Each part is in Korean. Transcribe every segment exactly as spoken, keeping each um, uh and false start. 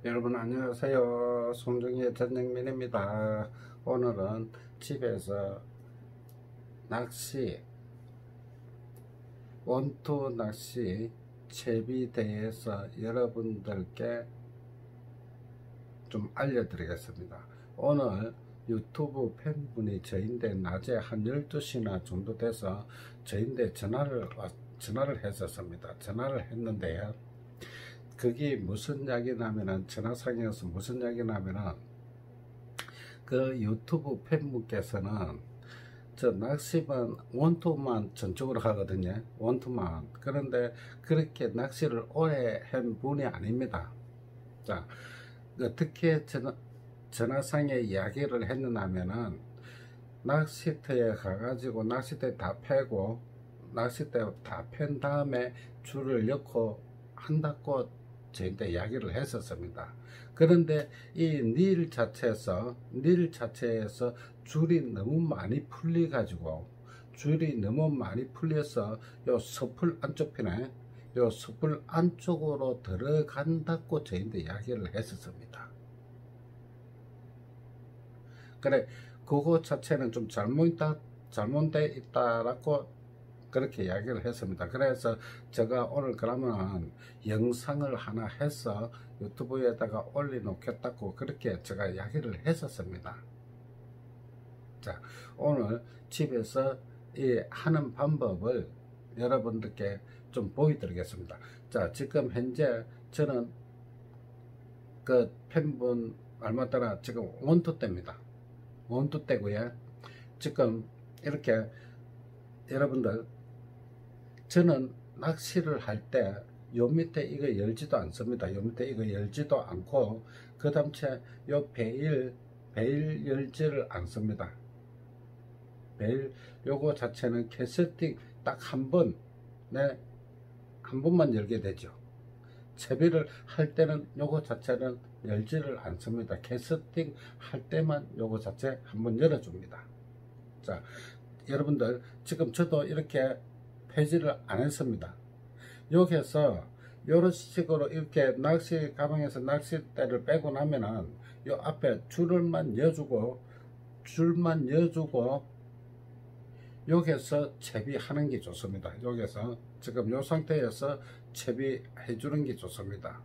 여러분 안녕하세요. 송정의 전영민입니다. 오늘은 집에서 낚시, 원투 낚시 채비 대해서 여러분들께 좀 알려드리겠습니다. 오늘 유튜브 팬분이 저인데 낮에 한 열두 시나 정도 돼서 저인데 전화를 전화를 했었습니다. 전화를 했는데요. 그게 무슨 이야기냐면은 전화상에서 무슨 이야기냐면은 그 유튜브 팬분께서는 저 낚시만 원투만 전적으로 하거든요. 원투만. 그런데 그렇게 낚시를 오래 한 분이 아닙니다. 자, 어떻게 전화, 전화상에 이야기를 했느냐면은 낚시터에 가가지고 낚시대 다 패고 낚시대 다 팬 다음에 줄을 넣고 한다고 저한테 이야기를 했었습니다. 그런데 이 닐 자체에서 닐 자체에서 줄이 너무 많이 풀리 가지고 줄이 너무 많이 풀려서 요 서풀 안쪽 편에 요 서풀 안쪽으로 들어간다고 저한테 이야기를 했었습니다. 그래 그거 자체는 좀 잘못있다 잘못되어 있다라고 그렇게 이야기를 했습니다. 그래서 제가 오늘 그러면 영상을 하나 해서 유튜브에다가 올려놓겠다고 그렇게 제가 이야기를 했었습니다. 자, 오늘 집에서 이 하는 방법을 여러분들께 좀 보여드리겠습니다. 자, 지금 현재 저는 그 팬분 얼마 따라 지금 원투 때입니다. 원투 때고요. 지금 이렇게 여러분들 저는 낚시를 할 때 요 밑에 이거 열지도 않습니다. 요 밑에 이거 열지도 않고 그 다음에 요 베일 베일 열지를 않습니다. 베일 요거 자체는 캐스팅 딱 한 번 네, 한 번만 열게 되죠. 채비를 할 때는 요거 자체는 열지를 않습니다. 캐스팅 할 때만 요거 자체 한번 열어줍니다. 자, 여러분들 지금 저도 이렇게 폐지를 안 했습니다. 여기에서 이런 식으로 이렇게 낚시 가방에서 낚싯대를 빼고 나면은 요 앞에 줄을만 여주고 줄만 여주고 여기에서 채비하는 게 좋습니다. 여기에서 지금 요 상태에서 채비해 주는 게 좋습니다.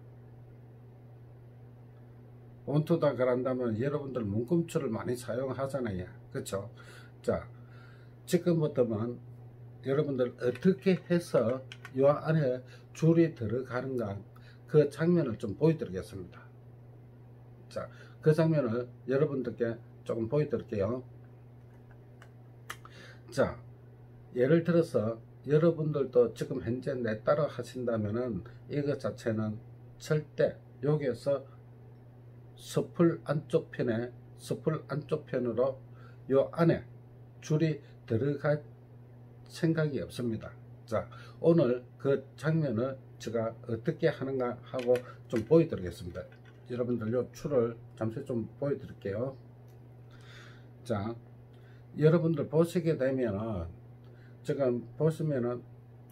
원투다 그런다면 여러분들 문금줄을 많이 사용하잖아요. 그쵸? 자, 지금부터는 여러분들 어떻게 해서 이 안에 줄이 들어가는가 그 장면을 좀 보여드리겠습니다. 자, 그 장면을 여러분들께 조금 보여드릴게요. 자, 예를 들어서 여러분들도 지금 현재 내 따라 하신다면은 이거 자체는 절대 여기에서 서풀 안쪽 편에 서풀 안쪽 편으로 요 안에 줄이 들어갈 생각이 없습니다. 자, 오늘 그 장면을 제가 어떻게 하는가 하고 좀 보여드리겠습니다. 여러분들 요 줄을 잠시 좀 보여드릴게요. 자, 여러분들 보시게 되면은 지금 보시면은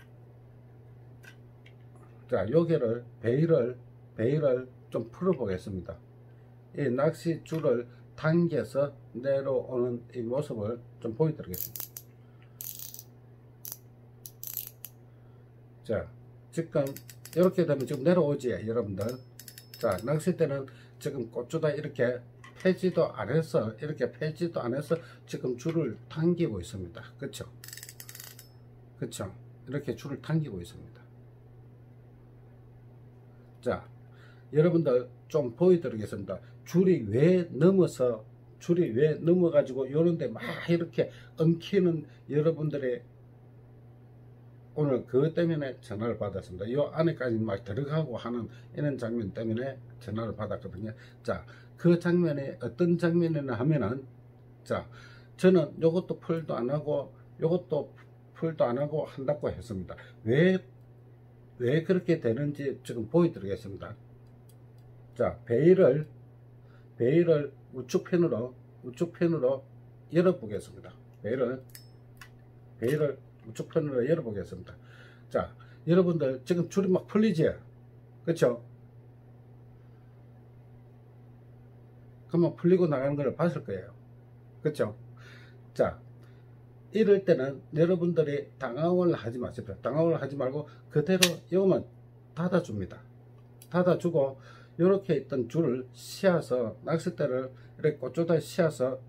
자, 여기를 베일을 베일을 좀 풀어 보겠습니다. 이 낚시 줄을 당겨서 내려오는 이 모습을 좀 보여드리겠습니다. 자, 지금 이렇게 되면 지금 내려오지 여러분들. 자, 낚싯대는 지금 꽂주다 이렇게 펴지도 안 해서 이렇게 펴지도 안 해서 지금 줄을 당기고 있습니다. 그쵸? 그쵸? 이렇게 줄을 당기고 있습니다. 자, 여러분들 좀 보여드리겠습니다. 줄이 왜 넘어서 줄이 왜 넘어 가지고 요런데 막 이렇게 엉키는 여러분들의 오늘 그것 때문에 전화를 받았습니다. 이 안에까지 막 들어가고 하는 이런 장면 때문에 전화를 받았거든요. 자, 그 장면이 어떤 장면이냐 하면은 자, 저는 요것도 풀도 안 하고 요것도 풀도 안 하고 한다고 했습니다. 왜, 왜 그렇게 되는지 지금 보여드리겠습니다. 자, 베일을 베일을 우측편으로 우측편으로 열어보겠습니다. 베일을 베일을 우측편으로 열어보겠습니다. 자, 여러분들 지금 줄이 막 풀리지? 그쵸? 그러면 풀리고 나가는 걸 봤을 거예요. 그렇죠? 자, 이럴 때는 여러분들이 당황을 하지 마십시오. 당황을 하지 말고 그대로 요만 닫아줍니다. 닫아주고 이렇게 있던 줄을 씌어서 낚싯대를 이렇게 꼬투다 씌어서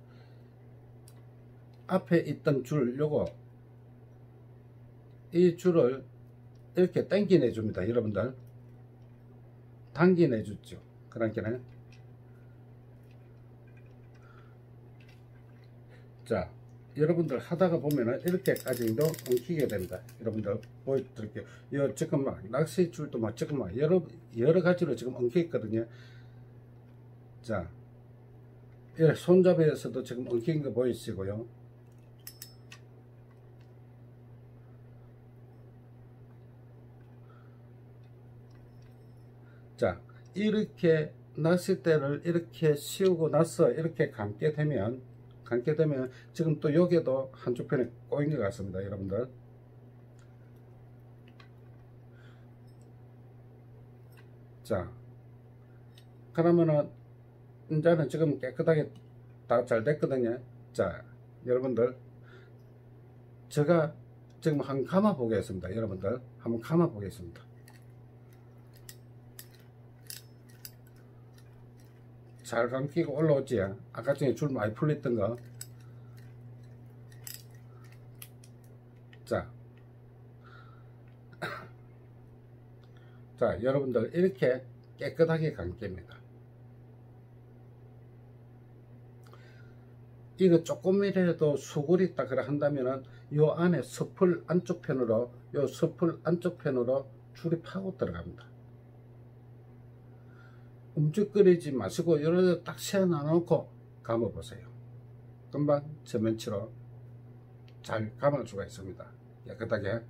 앞에 있던 줄 요거 이 줄을 이렇게 당겨내 줍니다. 여러분들 당겨내 줬죠. 그러니까 자, 여러분들 하다가 보면은 이렇게까지도 엉키게 됩니다. 여러분들 보여드릴게요. 요 지금 막 낚시 줄도 막 지금 막 여러 여러 가지로 지금 엉켜 있거든요. 자, 이 손잡이에서도 지금 엉킨 거 보이시고요. 자, 이렇게 낚싯대를 이렇게 씌우고 나서 이렇게 감게 되면 감게 되면 지금 또 여기에도 한쪽 편에 꼬인 것 같습니다. 여러분들 자, 그러면은 이제는 지금 깨끗하게 다 잘 됐거든요. 자, 여러분들 제가 지금 한번 감아 보겠습니다. 여러분들 한번 감아 보겠습니다. 잘 감기고 올라오지. 아까 전에 줄 많이 풀렸던 거. 자, 자, 여러분들 이렇게 깨끗하게 감깁니다. 이거 조금이라도 수골이 있다 그래 한다면은 요 안에 서풀 안쪽 편으로 요 서풀 안쪽 편으로 줄이 파고 들어갑니다. 움직거리지 마시고 요런데 딱 세워놔 놓고 감아 보세요. 금방 저면치로 잘 감을 수가 있습니다. 깨끗하게.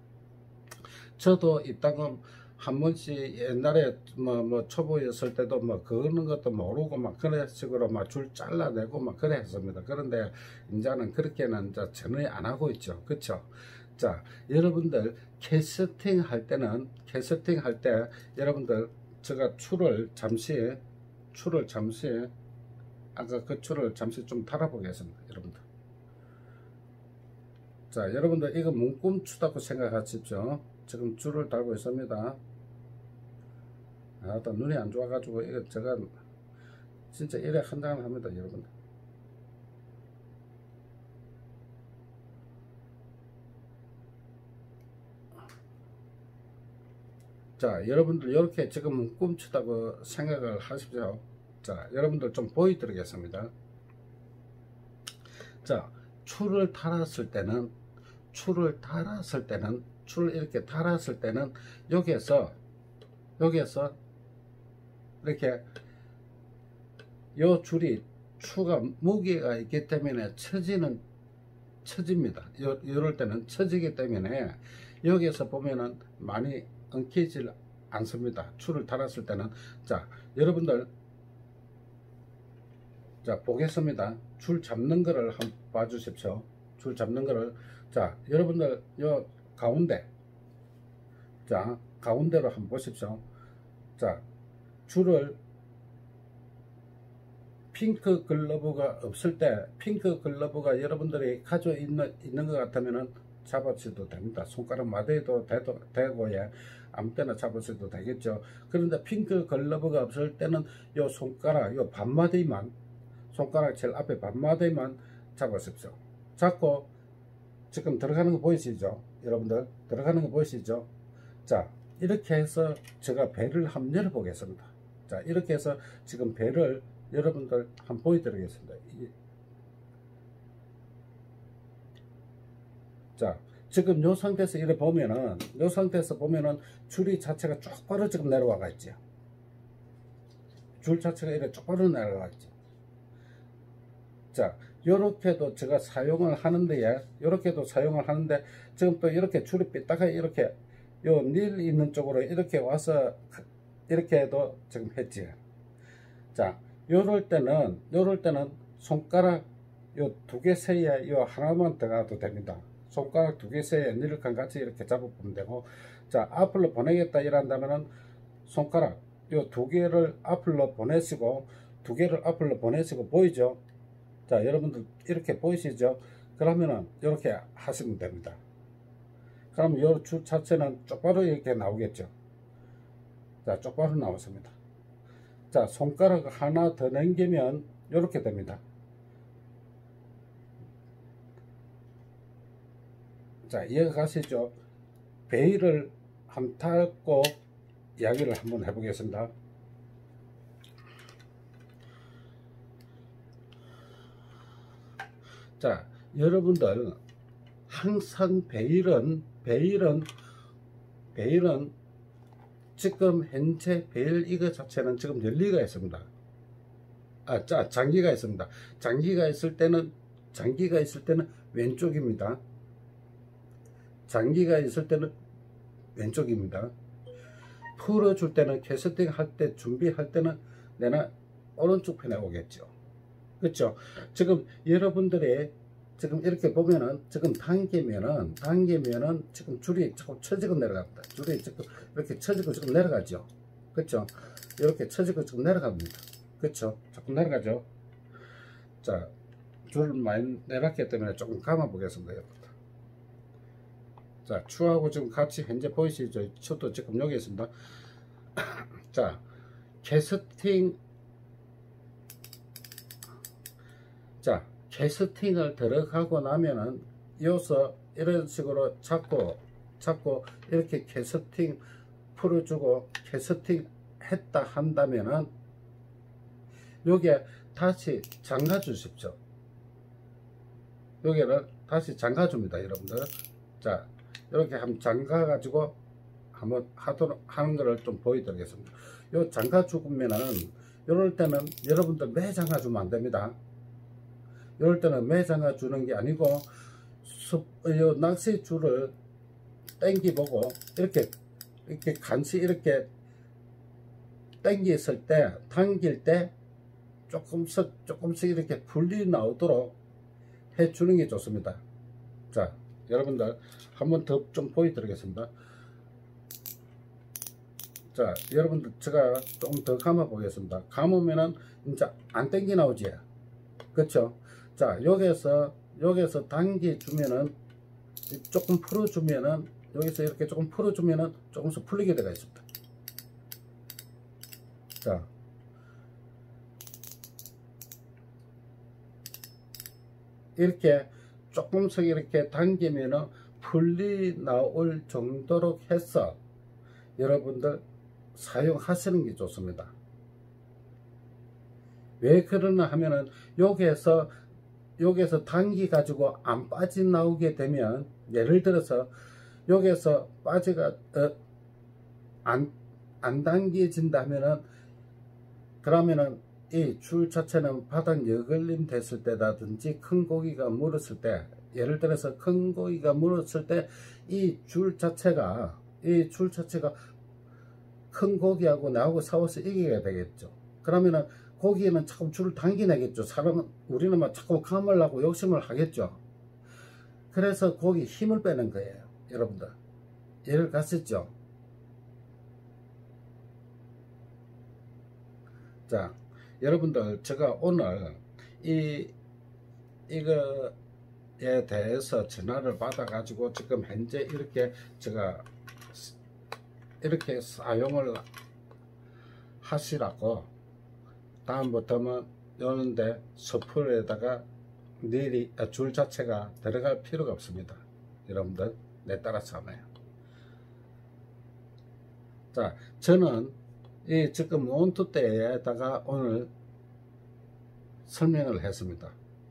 저도 이따금 한 번씩 옛날에 뭐, 뭐 초보였을 때도 뭐 그러는 것도 모르고 막 그런 식으로 막 줄 잘라내고 막 그래 했습니다. 그런데 이제는 그렇게는 이제 전혀 안 하고 있죠. 그쵸? 자, 여러분들 캐스팅 할 때는 캐스팅 할 때 여러분들 제가 줄을 잠시 줄을 잠시 아까 그 줄을 잠시 좀 달아 보겠습니다. 여러분들 자, 여러분들 이거 문꿈추다고 생각하십시오. 지금 줄을 달고 있습니다. 아, 또 눈이 안 좋아가지고 이거 제가 진짜 이래 한장을 합니다. 여러분들 자, 여러분들 이렇게 지금 꿈추다고 생각을 하십시오. 자, 여러분들 좀 보여드리겠습니다. 자, 줄을 달았을 때는 줄을 달았을 때는 줄을 이렇게 달았을 때는 여기에서 여기에서 이렇게 요 줄이 추가 무게가 있기 때문에 처지는 처집니다. 요, 이럴 때는 처지기 때문에 여기에서 보면은 많이 엉키질 않습니다. 줄을 달았을 때는. 자, 여러분들 자 보겠습니다. 줄 잡는 거를 한번 봐주십시오. 줄 잡는 거를 자, 여러분들 요 가운데 자 가운데로 한번 보십시오. 자, 줄을 핑크 글러브가 없을 때 핑크 글러브가 여러분들이 가지고 있는, 있는 것 같으면은 잡아셔도 됩니다. 손가락 마디도 되도, 되고 예, 아무 때나 잡으셔도 되겠죠. 그런데 핑크 글러브가 없을 때는 요 손가락 요 반마디만 손가락 제일 앞에 반마디만 잡으십시오. 잡고 지금 들어가는 거 보이시죠? 여러분들 들어가는 거 보이시죠? 자, 이렇게 해서 제가 배를 한번 열어 보겠습니다. 자, 이렇게 해서 지금 배를 여러분들 한번 보여드리겠습니다. 자, 지금 요 상태에서 이렇게 보면은 요 상태에서 보면은 줄이 자체가 쪽바로 지금 내려와가 있죠. 줄 자체가 이렇게 쪽바로 내려와 있죠. 자, 요렇게도 제가 사용을 하는데 요렇게도 사용을 하는데 지금 또 이렇게 줄이 삐딱하게 이렇게 요 닐 있는 쪽으로 이렇게 와서 이렇게 해도 지금 했지. 자, 요럴 때는 요럴 때는 손가락 요 두 개 사이에 요 하나만 들어가도 됩니다. 손가락 두 개 사이에 닐칸 같이 이렇게 잡아보면 되고, 자, 앞으로 보내겠다 이란다면은 손가락 요 두 개를 앞으로 보내시고 두 개를 앞으로 보내시고 보이죠? 자, 여러분들 이렇게 보이시죠? 그러면은 이렇게 하시면 됩니다. 그럼 이 줄 자체는 똑바로 이렇게 나오겠죠. 자, 똑바로 나왔습니다. 자, 손가락 하나 더 넘기면 이렇게 됩니다. 자, 이해가 가시죠? 베일을 한번 닫고 이야기를 한번 해보겠습니다. 자, 여러분들 항상 베일은 베일은 베일은 지금 현재 베일 이거 자체는 지금 열리가 있습니다. 아, 자, 장기가 있습니다. 장기가 있을 때는 장기가 있을 때는 왼쪽입니다. 장기가 있을 때는 왼쪽입니다. 풀어줄 때는 캐스팅 할 때 준비할 때는 내가 오른쪽 편에 오겠죠. 그렇죠? 지금 여러분들의 지금 이렇게 보면은 지금 당기면은 당기면은 지금 줄이 조금 처지고 내려갑니다. 줄이 지금 이렇게 처지고 지금 내려가죠. 그렇죠? 이렇게 처지고 지금 내려갑니다. 그렇죠? 조금 내려가죠. 자, 줄을 많이 내렸기 때문에 조금 감아 보겠습니다. 여러분. 자, 추하고 지금 같이 현재 보이시죠? 추도 지금 여기 있습니다. 자, 캐스팅 자, 캐스팅을 들어가고 나면은 이어서 이런 식으로 잡고 잡고 이렇게 캐스팅 풀어주고 캐스팅 했다 한다면은 여기에 다시 잠가 주십시오. 여기를 다시 잠가 줍니다, 여러분들. 자, 이렇게 한번 잠가 가지고 한번 하도록 하는 거를 좀 보여드리겠습니다. 요 잠가 주면은 이럴 때는 여러분들 매 잠가 주면 안 됩니다. 이럴 때는 매 잠가 주는 게 아니고 수, 요 낚시 줄을 당기 보고 이렇게 이렇게 간시 이렇게 당겼을 때 당길 때 조금씩 조금씩 이렇게 분리 나오도록 해 주는 게 좋습니다. 자, 여러분들 한번 더 좀 보여드리겠습니다. 자, 여러분들 제가 좀 더 감아 보겠습니다. 감으면은 이제 안 당기 나오지. 그렇죠? 자, 여기서 여기서 당겨 주면은 조금 풀어 주면은 여기서 이렇게 조금 풀어 주면은 조금씩 풀리게 되어 있습니다. 자, 이렇게 조금씩 이렇게 당기면은 풀리 나올 정도로 해서 여러분들 사용하시는 게 좋습니다. 왜 그러나 하면은 여기에서 여기에서 당기 가지고 안 빠져 나오게 되면 예를 들어서 여기에서 빠지가 어, 안, 안 당겨진다면은 그러면은 이 줄 자체는 바닥 여걸림 됐을 때라든지 큰 고기가 물었을 때 예를 들어서 큰 고기가 물었을 때 이 줄 자체가 이 줄 자체가 큰 고기하고 나하고 싸워서 이기게 되겠죠. 그러면은 고기에는 자꾸 줄을 당기내겠죠. 사람은 우리는 막 자꾸 감으려고 욕심을 하겠죠. 그래서 고기 힘을 빼는 거예요. 여러분들 예를 가시죠. 자, 여러분들 제가 오늘 이 이거에 대해서 전화를 받아 가지고 지금 현재 이렇게 제가 이렇게 사용을 하시라고 다음부터는 요런데 스풀에다가 닐이 줄 자체가 들어갈 필요가 없습니다. 여러분들 내 따라서 하나요? 자, 저는 이 지금 몬트 때에다가 오늘 설명을 했습니다.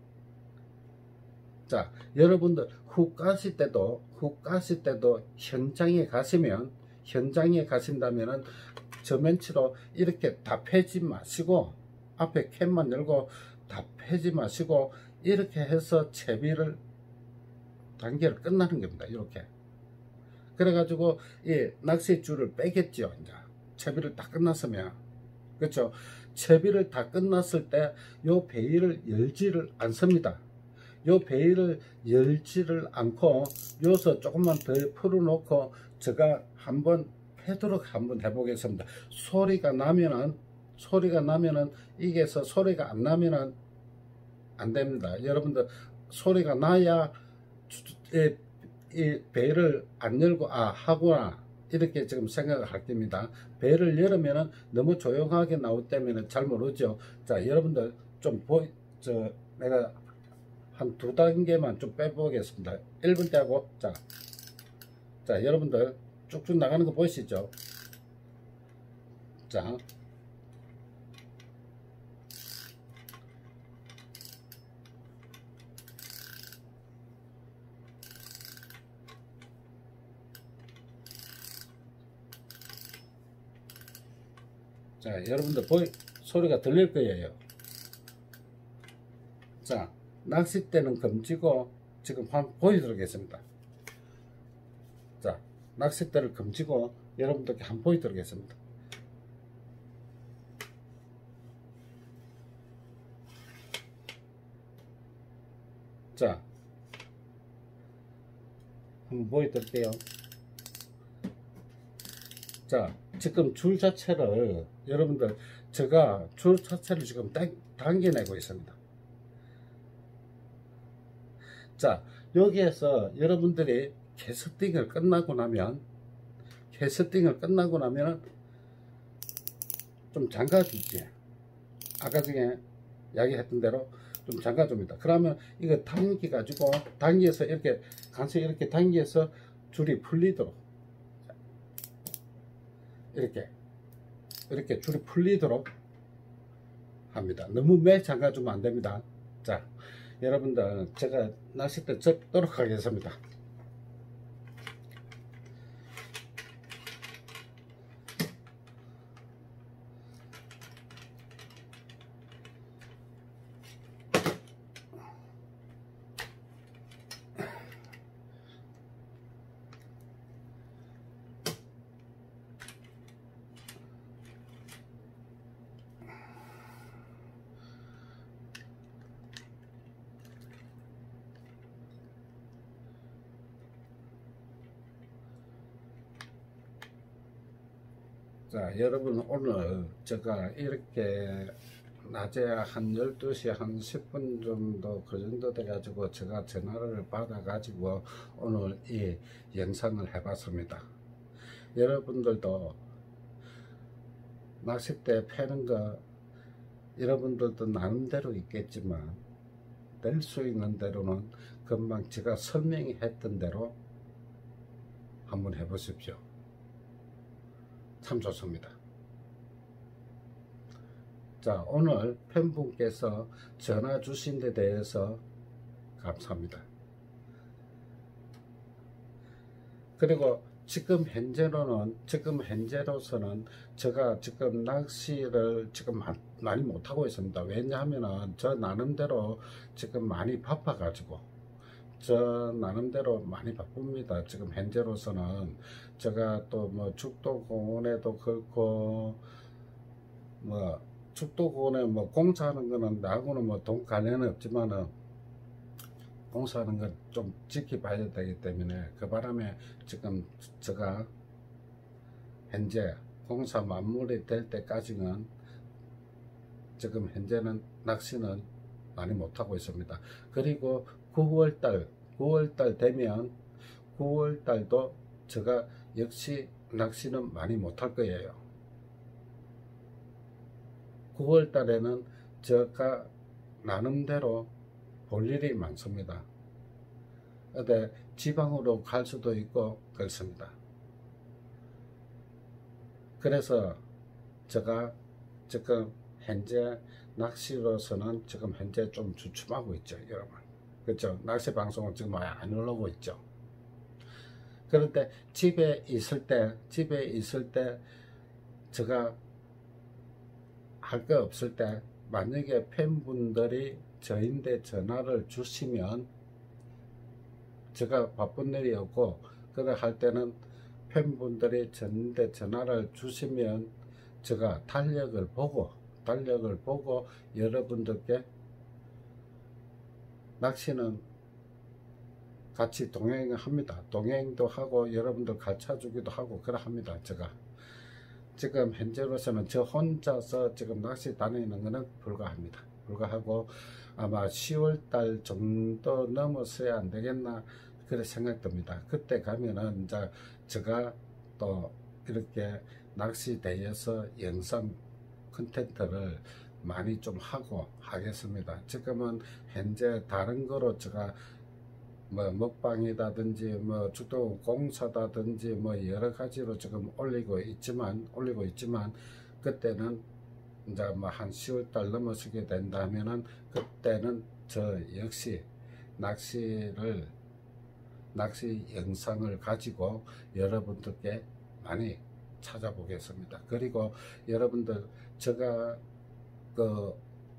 자, 여러분들 훅 가실 때도 훅 가실 때도 현장에 가시면 현장에 가신다면은 저면치로 이렇게 다 패지 마시고 앞에 캔만 열고 다 패지 마시고 이렇게 해서 채비를 단계를 끝나는 겁니다. 이렇게 그래가지고 이 낚싯줄을 빼겠죠. 이제 채비를 다 끝났으면 그렇죠. 채비를 다 끝났을 때 요 베일을 열지를 않습니다. 요 베일을 열지를 않고 요서 조금만 더 풀어 놓고 제가 한번 패도록 한번 해보겠습니다. 소리가 나면은 소리가 나면은 이게서 소리가 안 나면은 안 됩니다. 여러분들 소리가 나야 이, 이 배를 안 열고 아 하구나 이렇게 지금 생각을 할 겁니다. 배를 열으면은 너무 조용하게 나올 때면은 잘 모르죠. 자, 여러분들 좀 보이 저 내가 한 두 단계만 좀 빼보겠습니다. 일 분 떼고 자, 자 여러분들 쭉쭉 나가는 거 보이시죠? 자, 자 여러분들 보이 소리가 들릴 거예요. 자, 낚싯대는 금지고 지금 한번 보여드리겠습니다. 자, 낚싯대를 금지고 여러분들께 한번 보여드리겠습니다. 자, 한번 보여드릴게요. 자, 지금 줄 자체를 여러분들 제가 줄 자체를 지금 당, 당겨내고 있습니다. 자, 여기에서 여러분들이 캐스팅을 끝나고 나면 캐스팅을 끝나고 나면 좀 잠가주지. 아까 전에 이야기했던 대로 좀 잠가줍니다. 그러면 이거 당기 가지고 당겨서 이렇게 간섭 이렇게 당겨서 줄이 풀리도록 이렇게 이렇게 줄이 풀리도록 합니다. 너무 매 잠가주면 안 됩니다. 자, 여러분들 제가 낚싯대 접도록 하겠습니다. 자, 여러분 오늘 제가 이렇게 낮에 한 열두 시 한 십 분 정도 그 정도 돼 가지고 제가 전화를 받아 가지고 오늘 이 영상을 해봤습니다. 여러분들도 낚싯대 패는 거 여러분들도 나름대로 있겠지만 될 수 있는 대로는 금방 제가 설명했던 대로 한번 해보십시오. 참 좋습니다. 자, 오늘 팬분께서 전화 주신 데 대해서 감사합니다. 그리고 지금 현재로는 지금 현재로서는 제가 지금 낚시를 지금 많이 못하고 있습니다. 왜냐하면은 저 나름대로 지금 많이 바빠 가지고 저 나름대로 많이 바쁩니다. 지금 현재로서는 제가 또 뭐 죽도공원에도 그렇고 뭐 죽도공원에 뭐 공사하는 거는 나하고는 뭐 돈 관련은 없지만은 공사하는 건 좀 지켜봐야 되기 때문에 그 바람에 지금 제가 현재 공사 마무리 될 때까지는 지금 현재는 낚시는 많이 못하고 있습니다. 그리고 구월달 구월달 되면 구월달도 제가 역시 낚시는 많이 못할 거예요. 구월달에는 제가 나름대로 볼 일이 많습니다. 어디 지방으로 갈 수도 있고 그렇습니다. 그래서 제가 지금 현재 낚시로서는 지금 현재 좀 주춤하고 있죠, 여러분. 그렇죠? 낚시 방송을 지금 아예 안 올라오고 있죠. 그런데 집에 있을 때, 집에 있을 때 제가 할 거 없을 때 만약에 팬분들이 저인데 전화를 주시면 제가 바쁜 일이 없고 그래 할 때는 팬분들이 저인데 전화를 주시면 제가 달력을 보고 달력을 보고 여러분들께 낚시는 같이 동행을 합니다. 동행도 하고 여러분들 가르쳐 주기도 하고 그래 합니다. 제가 지금 현재로서는 저 혼자서 지금 낚시 다니는 것은 불가합니다. 불가하고 아마 시월 달 정도 넘어서야 안 되겠나 그렇게 생각됩니다. 그때 가면은 이제 제가 또 이렇게 낚시대에서 영상 컨텐츠를 많이 좀 하고 하겠습니다. 지금은 현재 다른 거로 제가 뭐 먹방이라든지 뭐 주도 공사다든지 뭐 여러 가지로 지금 올리고 있지만 올리고 있지만 그때는 이제 뭐 한 시월 달 넘어서게 된다면은 그때는 저 역시 낚시를 낚시 영상을 가지고 여러분들께 많이 찾아보겠습니다. 그리고 여러분들 제가 그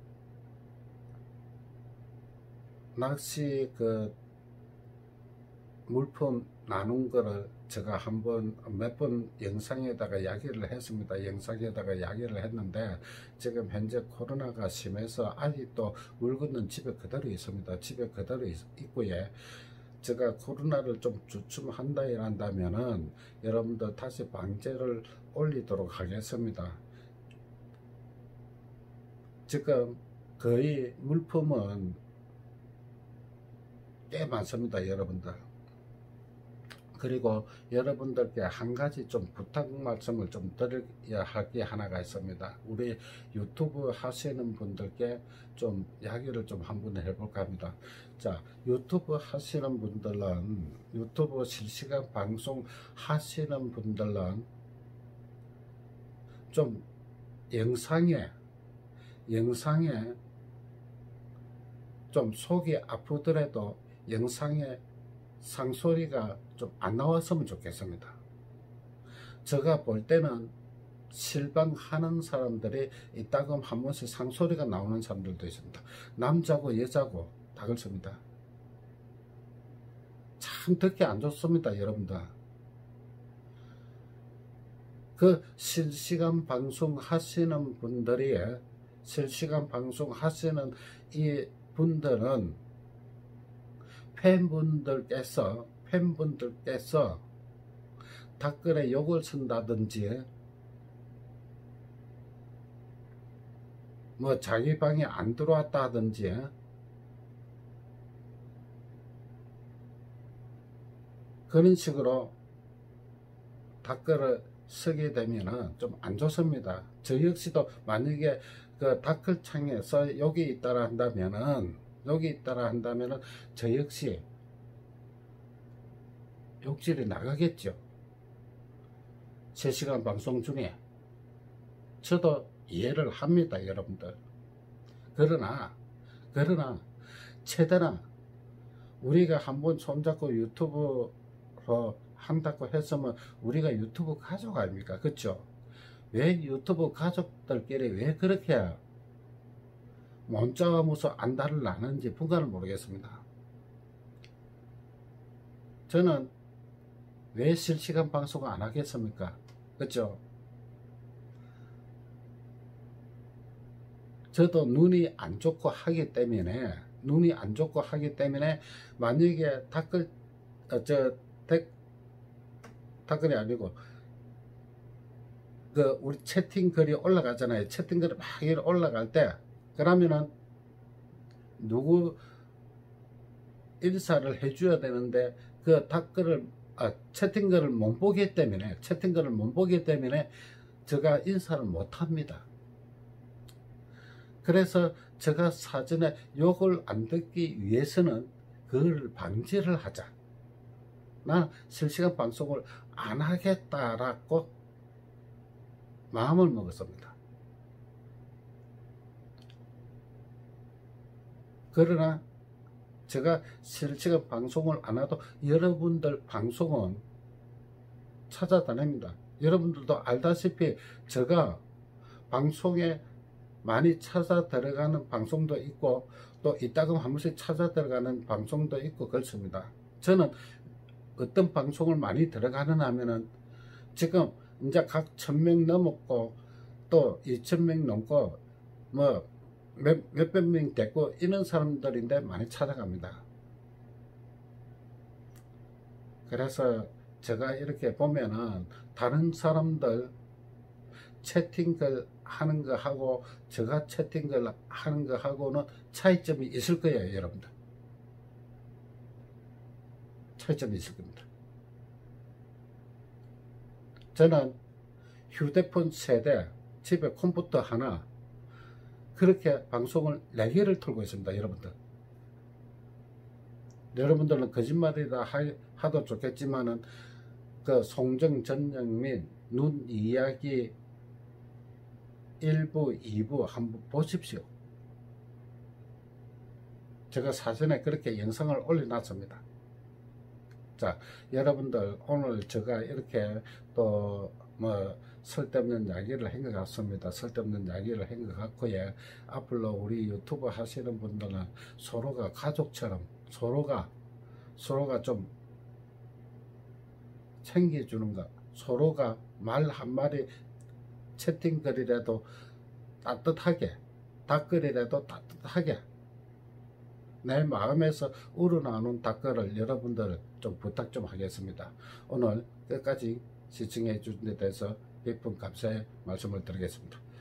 낚시 그 물품 나눈 거를 제가 한번 몇 번 영상에다가 이야기를 했습니다. 영상에다가 이야기를 했는데 지금 현재 코로나가 심해서 아직도 물건은 집에 그대로 있습니다. 집에 그대로 있, 있고요. 제가 코로나를 좀 주춤한다 이란다면은 여러분들 다시 방제를 올리도록 하겠습니다. 지금 거의 물품은 꽤 많습니다, 여러분들. 그리고 여러분들께 한 가지 좀 부탁 말씀을 좀 드려야 할 게 하나가 있습니다. 우리 유튜브 하시는 분들께 좀 이야기를 좀 한번 해볼까 합니다. 자, 유튜브 하시는 분들은, 유튜브 실시간 방송 하시는 분들은 좀 영상에, 영상에 좀 속이 아프더라도 영상에 상소리가 좀 안 나왔으면 좋겠습니다. 제가 볼 때는 실방하는 사람들이 이따금 한 번씩 상소리가 나오는 사람들도 있습니다. 남자고 여자고 다 그렇습니다. 참 듣기 안 좋습니다, 여러분들. 그 실시간 방송 하시는 분들이, 실시간 방송 하시는 이 분들은 팬분들께서 팬분들께서 댓글에 욕을 쓴다든지 뭐 자기 방에 안 들어왔다든지 그런 식으로 댓글을 쓰게 되면은 좀 안 좋습니다. 저 역시도 만약에 그 댓글창에서 여기 있다라 한다면은 여기 있다라 한다면은 저 역시 욕질이 나가겠죠. 실시간 방송 중에 저도 이해를 합니다, 여러분들. 그러나 그러나 최대한 우리가 한번 손잡고 유튜브로 한다고 했으면 우리가 유튜브 가족 아닙니까? 그렇죠? 왜 유튜브 가족들끼리 왜 그렇게 문자가 무슨 안달을 나는지 분간을 모르겠습니다. 저는 왜 실시간 방송을 안 하겠습니까? 그렇죠? 저도 눈이 안 좋고 하기 때문에 눈이 안 좋고 하기 때문에 만약에 댓글 어, 저 댓, 댓글이 아니고 그 우리 채팅 글이 올라가잖아요. 채팅 글이 막 올라갈 때 그러면은 누구 인사를 해줘야 되는데 그 댓글을 아, 채팅글을 못 보기 때문에 채팅글을 못 보기 때문에 제가 인사를 못 합니다. 그래서 제가 사전에 욕을 안 듣기 위해서는 그걸 방지를 하자. 난 실시간 방송을 안 하겠다라고 마음을 먹었습니다. 그러나 제가 실시간 방송을 안 해도 여러분들 방송은 찾아다닙니다. 여러분들도 알다시피 제가 방송에 많이 찾아 들어가는 방송도 있고 또 이따금 한 번씩 찾아 들어가는 방송도 있고 그렇습니다. 저는 어떤 방송을 많이 들어가는 하면은 지금 이제 각 천 명 넘었고 또 이천 명 넘고 뭐 몇, 몇백 명 됐고 이런 사람들인데 많이 찾아갑니다. 그래서 제가 이렇게 보면은 다른 사람들 채팅글 하는 거 하고 제가 채팅글 하는 거 하고는 차이점이 있을 거예요, 여러분들. 차이점이 있을 겁니다. 저는 휴대폰 세대, 집에 컴퓨터 하나, 그렇게 방송을 네 개를 틀고 있습니다, 여러분들. 여러분들은 거짓말이라 하도 좋겠지만은 그 송정, 전영민, 눈 이야기 일 부, 이 부 한번 보십시오. 제가 사전에 그렇게 영상을 올려놨습니다. 자, 여러분들 오늘 제가 이렇게 또 뭐 쓸데없는 이야기를 한 것 같습니다. 쓸데없는 이야기를 한 것 같고요. 앞으로 우리 유튜브 하시는 분들은 서로가 가족처럼 서로가 서로가 좀 챙겨주는 것, 서로가 말 한마디 채팅글이라도 따뜻하게, 답글이라도 따뜻하게 내 마음에서 우러나오는 답글을 여러분들 좀 부탁 좀 하겠습니다. 오늘 끝까지 시청해 주신 데 대해서 깊은 감사의 말씀을 드리겠습니다.